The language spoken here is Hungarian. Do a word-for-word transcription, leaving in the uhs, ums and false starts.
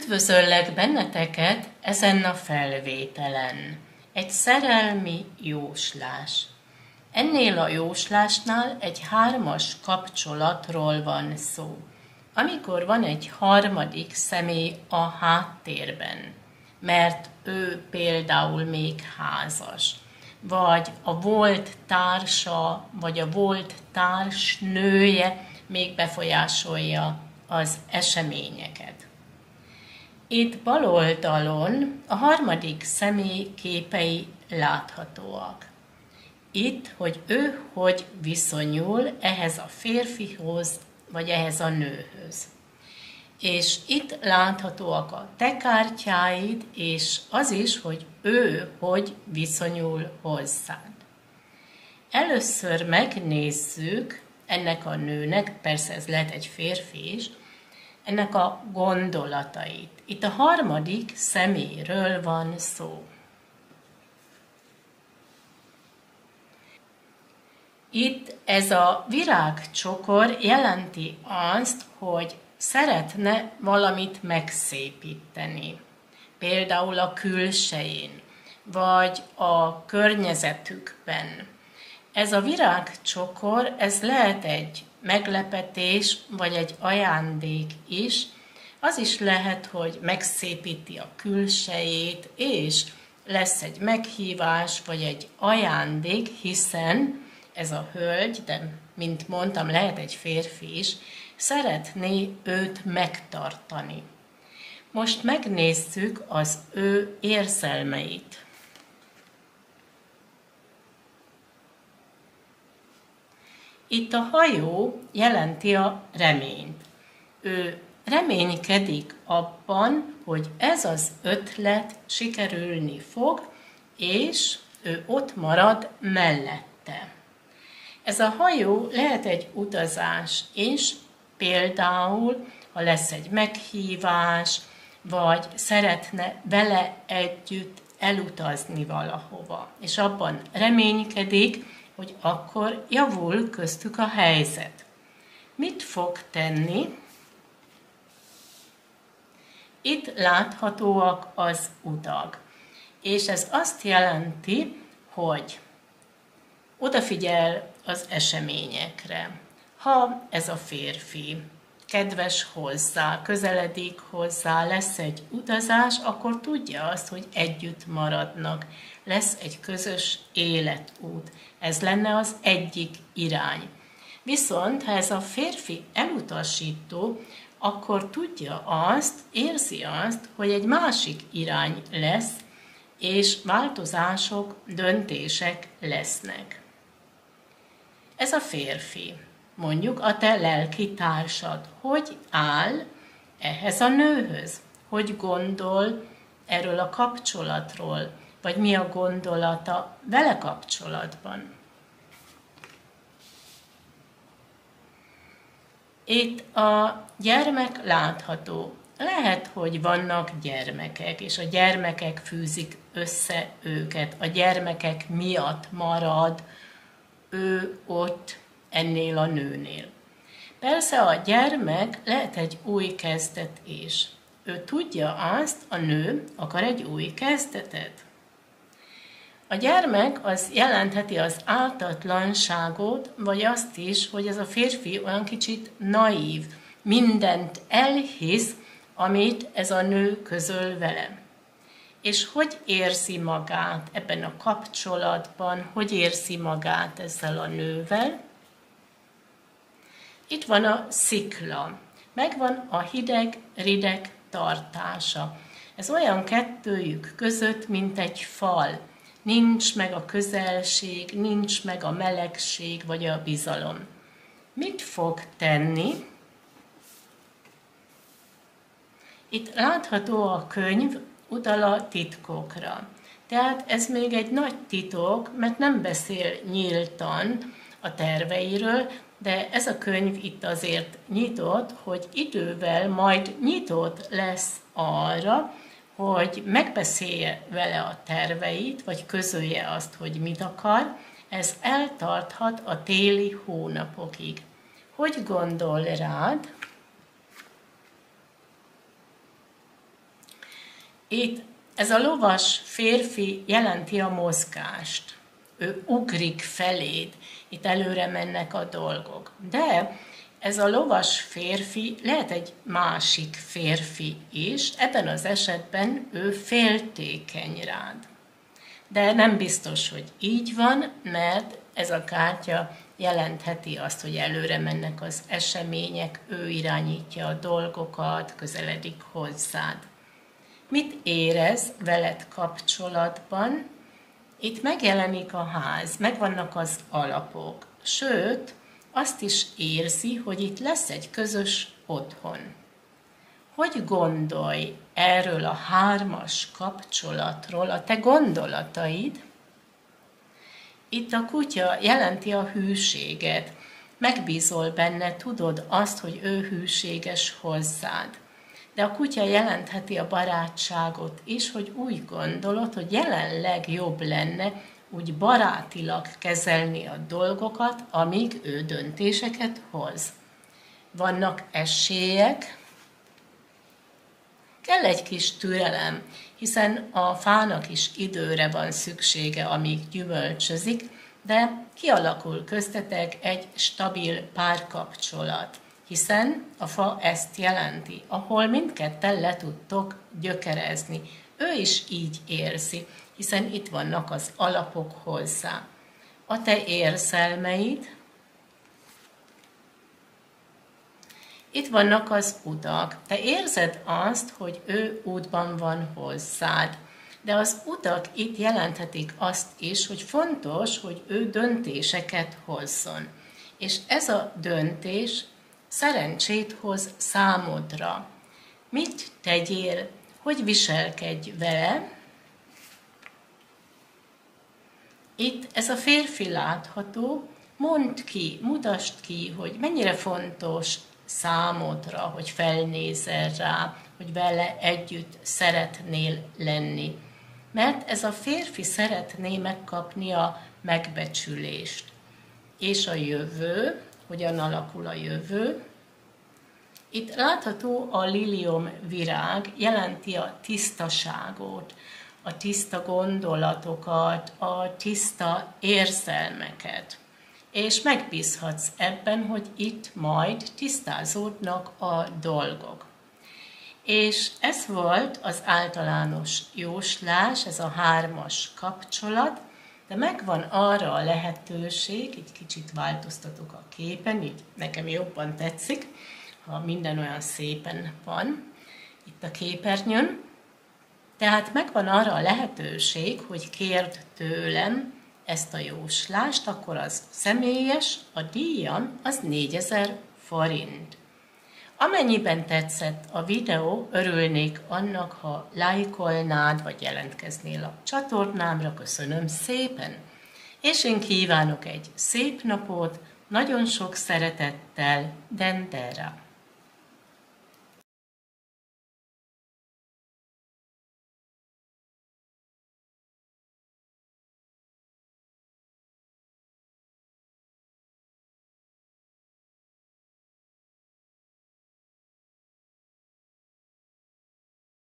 Üdvözöllek benneteket ezen a felvételen. Egy szerelmi jóslás. Ennél a jóslásnál egy hármas kapcsolatról van szó, amikor van egy harmadik személy a háttérben, mert ő például még házas, vagy a volt társa, vagy a volt társnője még befolyásolja az eseményeket. Itt bal oldalon a harmadik személy képei láthatóak. Itt, hogy ő hogy viszonyul ehhez a férfihoz, vagy ehhez a nőhöz. És itt láthatóak a te kártyáid, és az is, hogy ő hogy viszonyul hozzád. Először megnézzük ennek a nőnek, persze ez lehet egy férfi is, ennek a gondolatait. Itt a harmadik személyről van szó. Itt ez a virágcsokor jelenti azt, hogy szeretne valamit megszépíteni. Például a külsején, vagy a környezetükben. Ez a virágcsokor, ez lehet egy meglepetés, vagy egy ajándék is. Az is lehet, hogy megszépíti a külsejét, és lesz egy meghívás, vagy egy ajándék, hiszen ez a hölgy, de mint mondtam, lehet egy férfi is, szeretné őt megtartani. Most megnézzük az ő érzelmeit. Itt a hajó jelenti a reményt. Ő reménykedik abban, hogy ez az ötlet sikerülni fog, és ő ott marad mellette. Ez a hajó lehet egy utazás is, például, ha lesz egy meghívás, vagy szeretne vele együtt elutazni valahova, és abban reménykedik, hogy akkor javul köztük a helyzet. Mit fog tenni? Itt láthatóak az utak, és ez azt jelenti, hogy odafigyel az eseményekre. Ha ez a férfi kedves hozzá, közeledik hozzá, lesz egy utazás, akkor tudja azt, hogy együtt maradnak. Lesz egy közös életút. Ez lenne az egyik irány. Viszont, ha ez a férfi elutasító, akkor tudja azt, érzi azt, hogy egy másik irány lesz, és változások, döntések lesznek. Ez a férfi, mondjuk a te lelki társad, hogy áll ehhez a nőhöz? Hogy gondol erről a kapcsolatról? Vagy mi a gondolata vele kapcsolatban? Itt a gyermek látható. Lehet, hogy vannak gyermekek, és a gyermekek fűzik össze őket. A gyermekek miatt marad ő ott ennél a nőnél. Persze a gyermek lehet egy új kezdet is. Ő tudja azt, a nő akar egy új kezdetet. A gyermek az jelentheti az ártatlanságot, vagy azt is, hogy ez a férfi olyan kicsit naív, mindent elhisz, amit ez a nő közöl vele. És hogy érzi magát ebben a kapcsolatban, hogy érzi magát ezzel a nővel? Itt van a szikla, megvan a hideg-rideg tartása. Ez olyan kettőjük között, mint egy fal. Nincs meg a közelség, nincs meg a melegség vagy a bizalom. Mit fog tenni? Itt látható a könyv, utal a titkokra. Tehát ez még egy nagy titok, mert nem beszél nyíltan a terveiről, de ez a könyv itt azért nyitott, hogy idővel majd nyitott lesz arra, hogy megbeszélje vele a terveit, vagy közölje azt, hogy mit akar. Ez eltarthat a téli hónapokig. Hogy gondol rád? Itt ez a lovas férfi jelenti a mozgást. Ő ugrik feléd, itt előre mennek a dolgok. De ez a lovas férfi lehet egy másik férfi is, ebben az esetben ő féltékeny rád. De nem biztos, hogy így van, mert ez a kártya jelentheti azt, hogy előre mennek az események, ő irányítja a dolgokat, közeledik hozzád. Mit érez veled kapcsolatban? Itt megjelenik a ház, megvannak az alapok, sőt, azt is érzi, hogy itt lesz egy közös otthon. Hogy gondolj erről a hármas kapcsolatról, a te gondolataid? Itt a kutya jelenti a hűséget, megbízol benne, tudod azt, hogy ő hűséges hozzád. De a kutya jelentheti a barátságot is, hogy úgy gondolod, hogy jelenleg jobb lenne úgy barátilag kezelni a dolgokat, amíg ő döntéseket hoz. Vannak esélyek, kell egy kis türelem, hiszen a fának is időre van szüksége, amíg gyümölcsözik, de kialakul köztetek egy stabil párkapcsolat, hiszen a fa ezt jelenti, ahol mindketten le tudtok gyökerezni. Ő is így érzi, hiszen itt vannak az alapok hozzá. A te érzelmeid, itt vannak az utak. Te érzed azt, hogy ő útban van hozzád. De az utak itt jelenthetik azt is, hogy fontos, hogy ő döntéseket hozzon. És ez a döntés szerencsét hoz számodra. Mit tegyél, hogy viselkedj vele? Itt ez a férfi látható, mondd ki, mutasd ki, hogy mennyire fontos számodra, hogy felnézel rá, hogy vele együtt szeretnél lenni. Mert ez a férfi szeretné megkapni a megbecsülést. És a jövő, hogyan alakul a jövő? Itt látható a lilium virág, jelenti a tisztaságot, a tiszta gondolatokat, a tiszta érzelmeket. És megbízhatsz ebben, hogy itt majd tisztázódnak a dolgok. És ez volt az általános jóslás, ez a hármas kapcsolat, de megvan arra a lehetőség, így kicsit változtatok a képen, így nekem jobban tetszik, ha minden olyan szépen van itt a képernyőn. Tehát megvan arra a lehetőség, hogy kérd tőlem ezt a jóslást, akkor az személyes, a díjam az négyezer forint. Amennyiben tetszett a videó, örülnék annak, ha lájkolnád, vagy jelentkeznél a csatornámra, köszönöm szépen. És én kívánok egy szép napot, nagyon sok szeretettel, Dendera.